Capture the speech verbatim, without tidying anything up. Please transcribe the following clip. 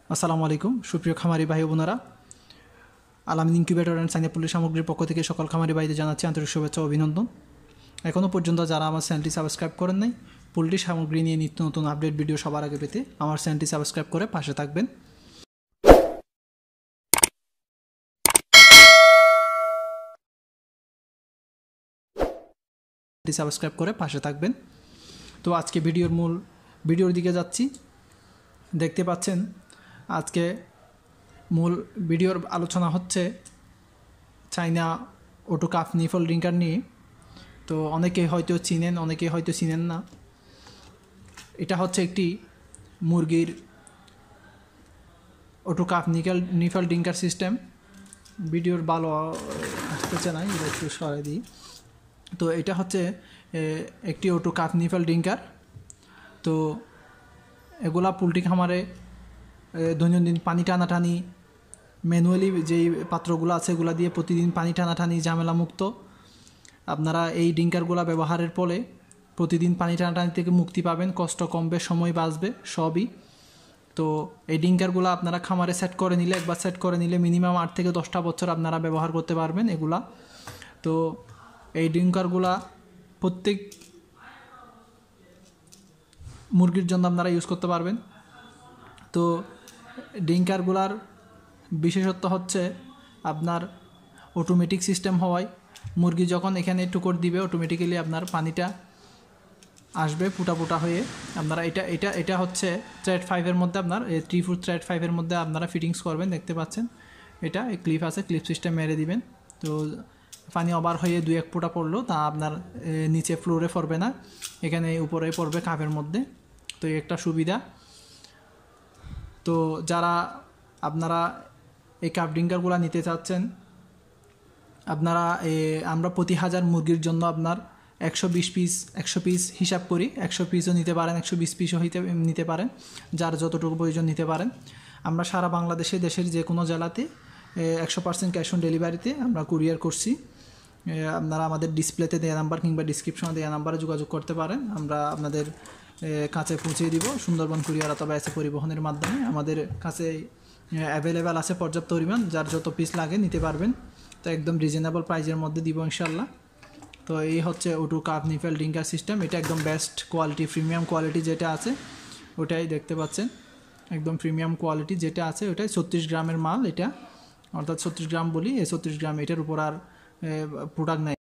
আসসালামু আলাইকুম সুপ্রিয় খামারি ভাই বোনেরা, আলামিন ইনকিউবেটর অ্যান্ড সাইনাপল্লী সামগ্রীর পক্ষ থেকে সকল খামারি ভাইদের জানাচ্ছি আন্তরিক শুভেচ্ছা ও অভিনন্দন। এখনও পর্যন্ত যারা আমার চ্যানেলটি সাবস্ক্রাইব করেন নাই, পোলট্রি সামগ্রী নিয়ে নিত্য নতুন আপডেট ভিডিও সবার আগে পেতে আমার চ্যানেলটি সাবস্ক্রাইব করে পাশে থাকবেন। সাবস্ক্রাইব করে পাশে থাকবেন। তো আজকে ভিডিওর মূল ভিডিওর দিকে যাচ্ছি। দেখতে পাচ্ছেন আজকে মূল ভিডিওর আলোচনা হচ্ছে চাইনা ওটো কাফ নিফল ড্রিঙ্কার নিয়ে। তো অনেকে হয়তো চিনেন, অনেকে হয়তো চিনেন না। এটা হচ্ছে একটি মুরগির ওটো কাফ নিকেল নিফল ড্রিঙ্কার সিস্টেম। ভিডিওর ভালো আসতেছে না, এটা একটু সরাই দিই। তো এটা হচ্ছে একটি ওটো কাফ নিফল ড্রিঙ্কার। তো এগুলা পোলট্রি খামারে দৈনন্দিন পানি টানাটানি, ম্যানুয়ালি যেই পাত্রগুলো আছে এগুলো দিয়ে প্রতিদিন পানি টানাটানি ঝামেলা মুক্ত। আপনারা এই ড্রিঙ্কারগুলো ব্যবহারের ফলে প্রতিদিন পানি টানাটানি থেকে মুক্তি পাবেন, কষ্ট কমবে, সময় বাঁচবে, সবই। তো এই ড্রিঙ্কারগুলো আপনারা খামারে সেট করে নিলে, একবার সেট করে নিলে মিনিমাম আট থেকে দশটা বছর আপনারা ব্যবহার করতে পারবেন এগুলা। তো এই ড্রিঙ্কারগুলা প্রত্যেক মুরগির জন্য আপনারা ইউজ করতে পারবেন। তো ড্রিঙ্কারগুলার বিশেষত্ব হচ্ছে আপনার অটোমেটিক সিস্টেম হওয়ায় মুরগি যখন এখানে টুকর দিবে অটোমেটিক্যালি আপনার পানিটা আসবে ফুটা ফুটা হয়ে। আপনারা এটা এটা এটা হচ্ছে থ্রেড ফাইভের মধ্যে আপনার থ্রি ফুট থ্রেড ফাইভের মধ্যে আপনারা ফিটিংস করবেন। দেখতে পাচ্ছেন এটা ক্লিপ আছে, ক্লিপ সিস্টেম মেরে দিবেন। তো পানি ওভার হয়ে দুই এক ফুটা পড়লো তা আপনার নিচে ফ্লোরে পড়বে না, এখানে উপরে পড়বে কাপের মধ্যে। তো এই একটা সুবিধা। তো যারা আপনারা এই কাপ ড্রিঙ্কারগুলো নিতে চাচ্ছেন, আপনারা আমরা প্রতি হাজার মুরগির জন্য আপনার একশো বিশ পিস একশো পিস হিসাব করি, একশো পিসও নিতে পারেন, একশো বিশ পিসও হইতে নিতে পারেন, যার যতটুকু প্রয়োজন নিতে পারেন। আমরা সারা বাংলাদেশে দেশের যে কোনো জেলাতে একশো পার্সেন্ট ক্যাশ অন ডেলিভারিতে আমরা কুরিয়ার করছি। আপনারা আমাদের ডিসপ্লেতে দেওয়া নাম্বার কিংবা ডিসক্রিপশনে দেওয়া নাম্বারে যোগাযোগ করতে পারেন, আমরা আপনাদের কাছে পৌঁছে দিব সুন্দরবন কুরিয়ার অথবা এসে পরিবহনের মাধ্যমে। আমাদের কাছে অ্যাভেলেবেল আছে পর্যাপ্ত পরিমাণ, যার যত পিস লাগে নিতে পারবেন। তো একদম রিজনেবল প্রাইজের মধ্যে দিব ইনশাল্লাহ। তো এই হচ্ছে auto cup nipple drinker system. এটা একদম বেস্ট কোয়ালিটি, প্রিমিয়াম কোয়ালিটি যেটা আছে ওটাই দেখতে পাচ্ছেন। একদম প্রিমিয়াম কোয়ালিটি যেটা আছে ওটাই ছত্রিশ গ্রামের মাল এটা, অর্থাৎ ছত্রিশ গ্রাম বলি, এই ছত্রিশ গ্রাম, এটার উপর আর প্রোডাক্ট নাই।